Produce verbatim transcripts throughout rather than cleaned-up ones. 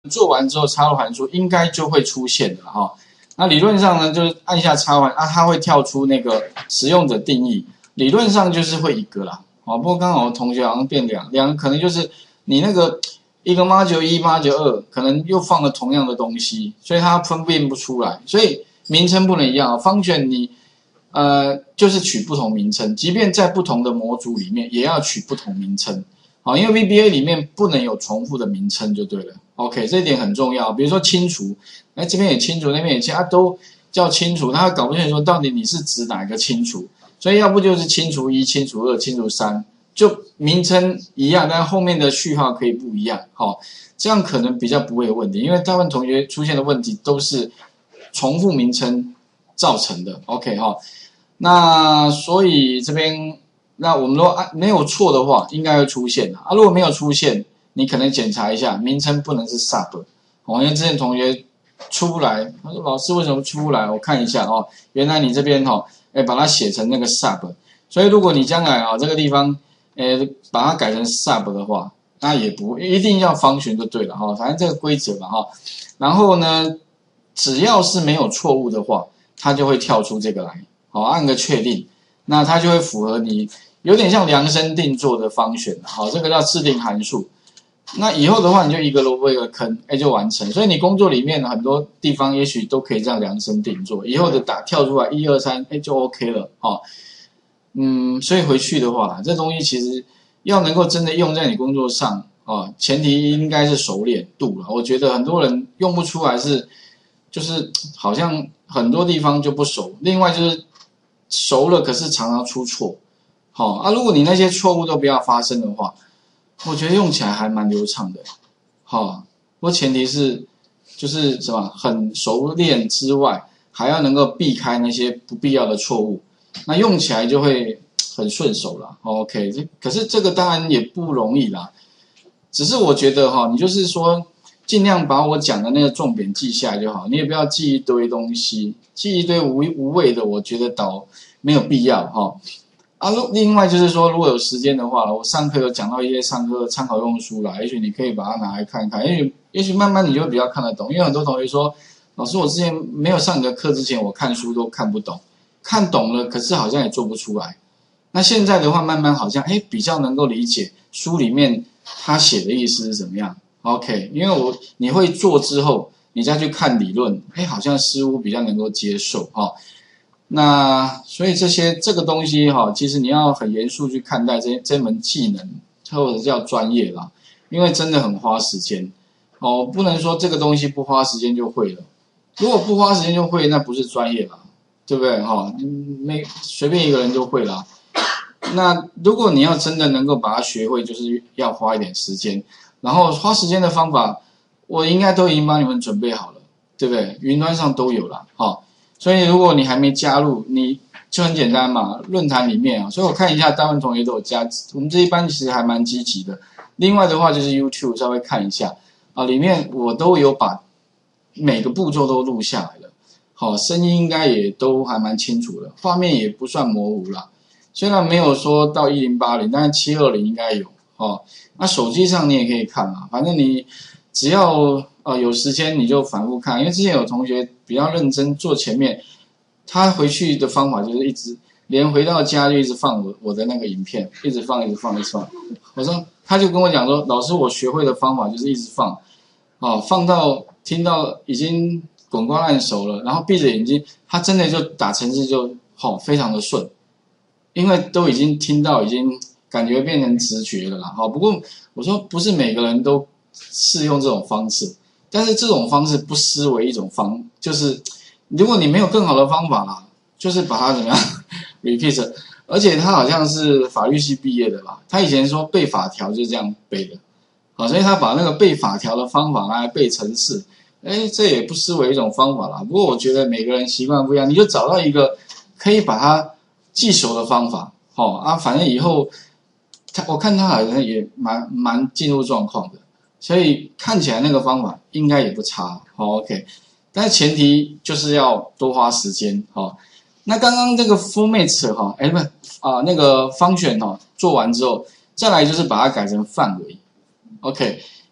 做完之后插入函数应该就会出现的哈。那理论上呢，就是按下插完啊，它会跳出那个使用者定义，理论上就是会一个啦。哦，不过刚好同学好像变两，两个可能就是你那个一个 module 一 module 二，可能又放了同样的东西，所以它分辨不出来，所以名称不能一样啊。function 你呃就是取不同名称，即便在不同的模组里面，也要取不同名称。好，因为 V B A 里面不能有重复的名称就对了。OK， 这一点很重要。比如说清除，哎，这边也清除，那边也清，啊，都叫清除，他搞不清楚说到底你是指哪个清除。所以要不就是清除一、清除二、清除三，就名称一样，但后面的序号可以不一样。好、哦，这样可能比较不会有问题，因为大部分同学出现的问题都是重复名称造成的。OK 哈、哦，那所以这边。那我们如果按没有错的话，应该会出现啊。如果没有出现，你可能检查一下，名称不能是 sub。哦，因为之前同学出不来，他说老师为什么出不来？我看一下哦，原来你这边哦，哎把它写成那个 sub。所以如果你将来啊、哦、这个地方，哎把它改成 sub 的话，那也不一定要方旋就对了哈、哦，反正这个规则嘛哈、哦。然后呢，只要是没有错误的话，它就会跳出这个来，好、哦、按个确定，那它就会符合你。有点像量身定做的方选，好，这个叫制定函数。那以后的话，你就一个萝卜一个坑，哎，就完成。所以你工作里面很多地方也许都可以这样量身定做。以后的打跳出来一二三，哎，就 OK 了，哦。嗯，所以回去的话，这东西其实要能够真的用在你工作上，哦，前提应该是熟练度了。我觉得很多人用不出来是，就是好像很多地方就不熟。另外就是熟了，可是常常出错。好啊，如果你那些错误都不要发生的话，我觉得用起来还蛮流畅的。好，不过前提是就是什么很熟练之外，还要能够避开那些不必要的错误，那用起来就会很顺手了。OK， 这可是这个当然也不容易啦。只是我觉得哈，你就是说尽量把我讲的那个重点记下来就好，你也不要记一堆东西，记一堆无无谓的，我觉得倒没有必要哈。啊，另外就是说，如果有时间的话，我上课有讲到一些上课参考用书啦，也许你可以把它拿来看看，也许也许慢慢你就会比较看得懂。因为很多同学说，老师，我之前没有上你的课之前，我看书都看不懂，看懂了，可是好像也做不出来。那现在的话，慢慢好像哎比较能够理解书里面他写的意思是怎么样。OK， 因为我你会做之后，你再去看理论，哎，好像似乎比较能够接受哈。那所以这些这个东西哈，其实你要很严肃去看待这这门技能，或者叫专业啦，因为真的很花时间哦，不能说这个东西不花时间就会了。如果不花时间就会，那不是专业啦，对不对哈？没随便一个人就会啦。那如果你要真的能够把它学会，就是要花一点时间，然后花时间的方法，我应该都已经帮你们准备好了，对不对？云端上都有啦，哈。所以如果你还没加入，你就很简单嘛，论坛里面啊，所以我看一下大部分同学都有加，我们这一班其实还蛮积极的。另外的话就是 YouTube 稍微看一下啊，里面我都有把每个步骤都录下来了，好，声音应该也都还蛮清楚的，画面也不算模糊啦。虽然没有说到一零八零，但是七二零应该有哦。那手机上你也可以看啊，反正你只要呃有时间你就反复看，因为之前有同学比较认真做前面，他回去的方法就是一直连回到家就一直放我我的那个影片，一直放一直放一直放。我说他就跟我讲说，老师我学会的方法就是一直放，哦放到听到已经滚瓜烂熟了，然后闭着眼睛，他真的就打程式就好、哦、非常的顺，因为都已经听到已经感觉变成直觉了啦。好，不过我说不是每个人都适用这种方式，但是这种方式不失为一种方，就是如果你没有更好的方法啦，就是把它怎么样repeat， 而且他好像是法律系毕业的吧，他以前说背法条就是这样背的，好，所以他把那个背法条的方法拿来背程式，哎，这也不失为一种方法啦。不过我觉得每个人习惯不一样，你就找到一个可以把它记熟的方法，好、哦、啊，反正以后他我看他好像也蛮蛮进入状况的，所以看起来那个方法应该也不差，好、哦、OK， 但是前提就是要多花时间，好、哦。那刚刚这个 format 哈，哎不啊那个function哈做完之后，再来就是把它改成范围 ，OK，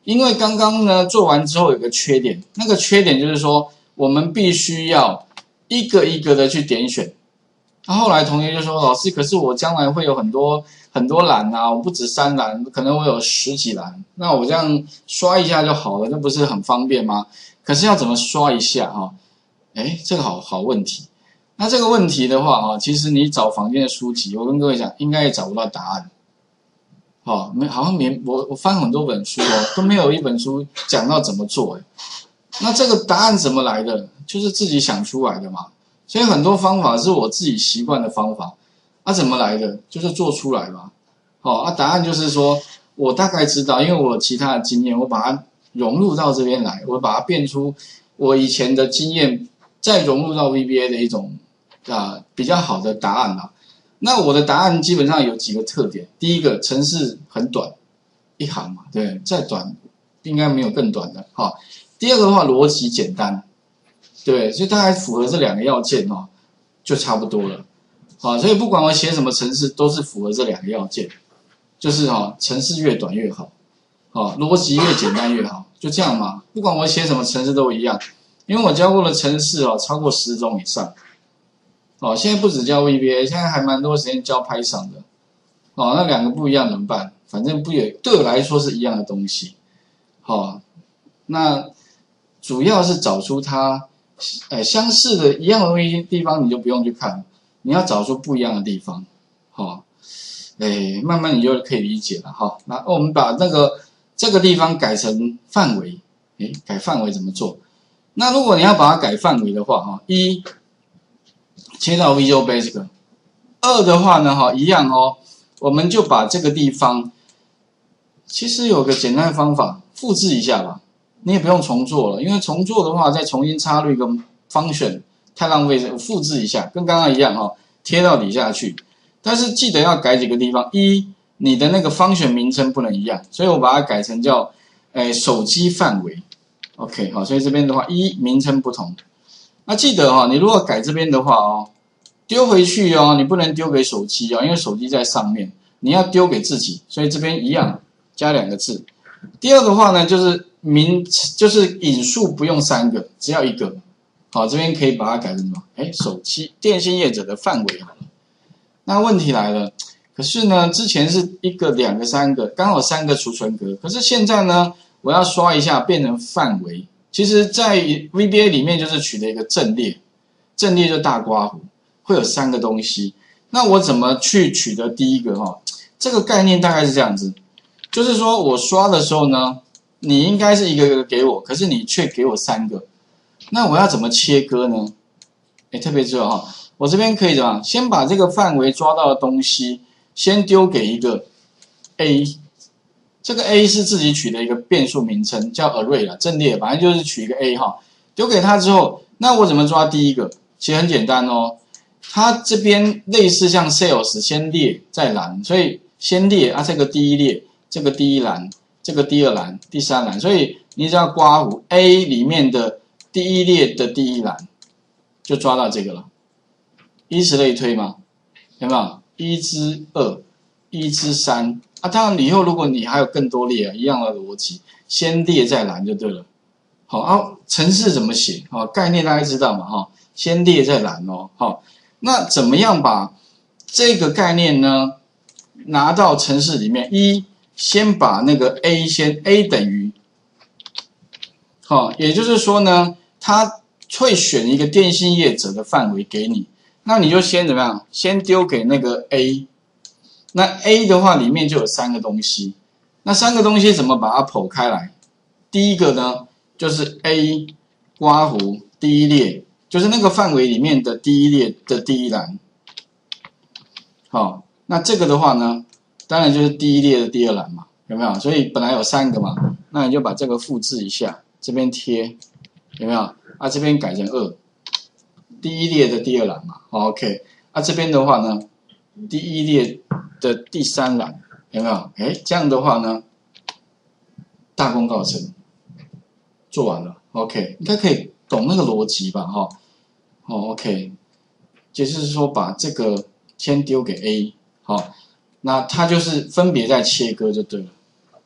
因为刚刚呢做完之后有个缺点，那个缺点就是说我们必须要一个一个的去点选。那后来同学就说：“老师，可是我将来会有很多很多栏啊，我不止三栏，可能我有十几栏，那我这样刷一下就好了，那不是很方便吗？可是要怎么刷一下哈？哎，这个好好问题。那这个问题的话啊，其实你找坊间的书籍，我跟各位讲，应该也找不到答案。好，没好像没我我翻很多本书哦，都没有一本书讲到怎么做。哎，那这个答案怎么来的？就是自己想出来的嘛。所以很多方法是我自己习惯的方法，啊，怎么来的？就是做出来嘛。好，啊，答案就是说我大概知道，因为我有其他的经验，我把它融入到这边来，我把它变出我以前的经验，再融入到 V B A 的一种啊比较好的答案啦。那我的答案基本上有几个特点，第一个，程式很短，一行嘛，对，再短应该没有更短的。好，第二个的话，逻辑简单，对，所以大概符合这两个要件哦，就差不多了。好，所以不管我写什么程式，都是符合这两个要件，就是哈，程式越短越好，好，逻辑越简单越好，就这样嘛。不管我写什么程式都一样，因为我教过的程式哦，超过十种以上。哦，现在不只教 V B A， 现在还蛮多时间教 Python 的。哦，那两个不一样怎么办？反正不也对我来说是一样的东西。好、哦，那主要是找出它，呃，相似的一样的东西地方，你就不用去看，你要找出不一样的地方。好、哦，哎，慢慢你就可以理解了哈。那我们把那个这个地方改成范围，哎，改范围怎么做？那如果你要把它改范围的话，哈，一。切到 Visual Basic， 二的话呢，哈，一样哦，我们就把这个地方，其实有个简单的方法，复制一下吧，你也不用重做了，因为重做的话，再重新插入一个 function 太浪费，复制一下，跟刚刚一样哈，贴到底下去，但是记得要改几个地方，一，你的那个 function 名称不能一样，所以我把它改成叫，诶，手机范围 ，OK， 好，所以这边的话，一名称不同。那记得哈、哦，你如果改这边的话哦，丢回去哦，你不能丢给手机哦，因为手机在上面，你要丢给自己，所以这边一样加两个字。第二个话呢，就是名，就是引数不用三个，只要一个。好，这边可以把它改成什么？哎，手机电信业者的范围好了。那问题来了，可是呢，之前是一个、两个、三个，刚好三个储存格，可是现在呢，我要刷一下变成范围。其实，在 V B A 里面就是取了一个阵列，阵列就大括弧，会有三个东西。那我怎么去取得第一个哈？这个概念大概是这样子，就是说我刷的时候呢，你应该是一个一个给我，可是你却给我三个，那我要怎么切割呢？哎，特别注意哈，我这边可以怎么样？先把这个范围抓到的东西，先丢给一个 A。这个 A 是自己取的一个变数名称，叫 array 啦，阵列，反正就是取一个 A 哈，丢给他之后，那我怎么抓第一个？其实很简单哦，它这边类似像 sales 先列再栏，所以先列啊，这个第一列，这个第一栏，这个第二栏，第三栏，所以你只要括弧 A 里面的第一列的第一栏，就抓到这个了，以此类推嘛，有没有？一之二，一之三。啊，当然以后如果你还有更多列啊，一样的逻辑，先列再栏就对了。好，啊，程式怎么写？好，概念大家知道嘛？哈，先列再栏哦。好，那怎么样把这个概念呢拿到程式里面？一，先把那个 A 先 A 等于，好，也就是说呢，它会选一个电信业者的范围给你，那你就先怎么样？先丢给那个 A。那 A 的话里面就有三个东西，那三个东西怎么把它剖开来？第一个呢，就是 A 括弧第一列，就是那个范围里面的第一列的第一栏。好，那这个的话呢，当然就是第一列的第二栏嘛，有没有？所以本来有三个嘛，那你就把这个复制一下，这边贴，有没有？啊，这边改成二，第一列的第二栏嘛。OK， 啊这边的话呢，第一列的第三栏有没有？哎，这样的话呢，大功告成，做完了。OK， 应该可以懂那个逻辑吧？哈、哦，哦 ，OK， 就是说把这个先丢给 A， 好、哦，那它就是分别在切割就对了。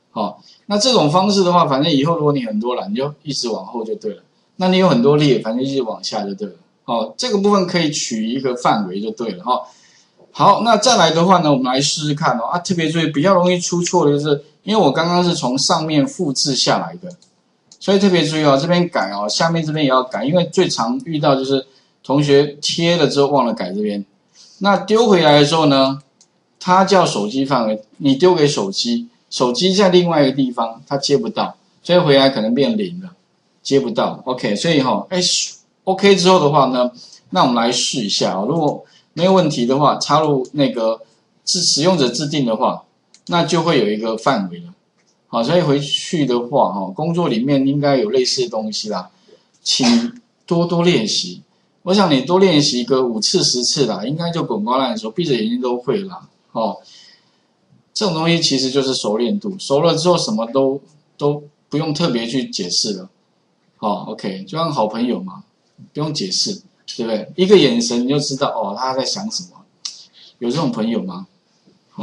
好，那这种方式的话，反正以后如果你很多栏，你就一直往后就对了。那你有很多列，反正一直往下就对了。哦，这个部分可以取一个范围就对了哈、哦。好，那再来的话呢，我们来试试看哦。啊，特别注意，比较容易出错的就是，因为我刚刚是从上面复制下来的，所以特别注意哦，这边改哦，下面这边也要改，因为最常遇到就是同学贴了之后忘了改这边，那丢回来的时候呢，它叫手机范围，你丢给手机，手机在另外一个地方，它接不到，所以回来可能变零了，接不到。OK， 所以哈、哦，哎 ，OK 之后的话呢，那我们来试一下哦，如果没有问题的话，插入那个自使用者自定的话，那就会有一个范围了。好，所以回去的话，哈，工作里面应该有类似的东西啦，请多多练习。我想你多练习个五次十次啦，应该就滚瓜烂熟，闭着眼睛都会啦。哦，这种东西其实就是熟练度，熟了之后什么都都不用特别去解释了。好 ，OK， 就像好朋友嘛，不用解释。对不对？一个眼神你就知道哦，他在想什么。有这种朋友吗？哦，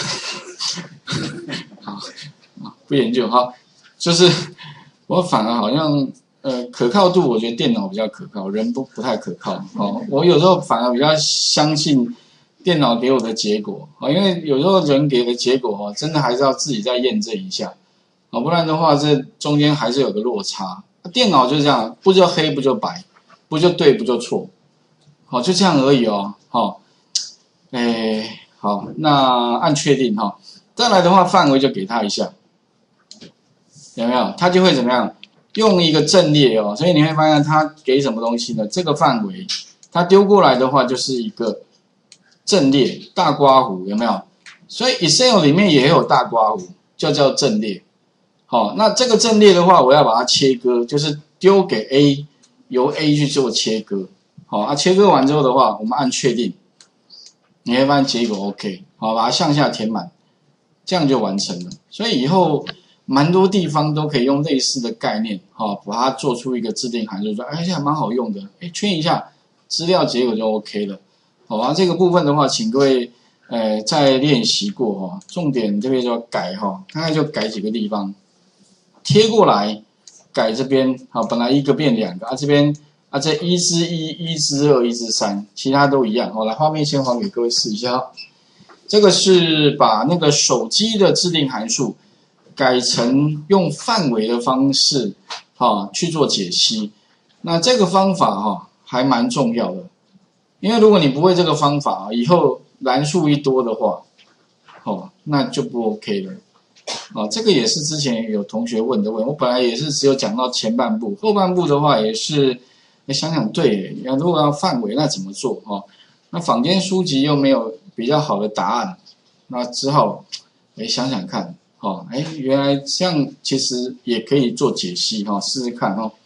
好，不研究哈，就是我反而好像呃可靠度，我觉得电脑比较可靠，人不不太可靠哦。我有时候反而比较相信电脑给我的结果哦，因为有时候人给的结果哦，真的还是要自己再验证一下哦，不然的话这中间还是有个落差。电脑就是这样，不就黑不就白。不就对不就错，好就这样而已哦，好，哎好，那按确定哈，再来的话范围就给他一下，有没有？他就会怎么样？用一个阵列哦，所以你会发现他给什么东西呢？这个范围，他丢过来的话就是一个阵列大刮弧，有没有？所以 Excel 里面也有大刮弧，就叫阵列。好，那这个阵列的话，我要把它切割，就是丢给 A。由 A 去做切割，好啊，切割完之后的话，我们按确定，你会发现结果 OK， 好，把它向下填满，这样就完成了。所以以后蛮多地方都可以用类似的概念，好，把它做出一个自定函数，说哎，这还蛮好用的，哎，圈一下，资料结果就 OK 了。好啊，这个部分的话，请各位呃再练习过哈，重点这边就要改哈，大概就改几个地方，贴过来。改这边好，本来一个变两个啊，这边啊这一之一、一之二、一之三，其他都一样。好，来画面先还给各位试一下。这个是把那个手机的自定函数改成用范围的方式，哈去做解析。那这个方法哈还蛮重要的，因为如果你不会这个方法，以后栏数一多的话，哦那就不 OK 了。哦，这个也是之前有同学问的问，我本来也是只有讲到前半部，后半部的话也是，你想想对，如果要范围那怎么做哦？那坊间书籍又没有比较好的答案，那只好哎想想看，哦，哎原来这样其实也可以做解析哈、哦，试试看哈、哦。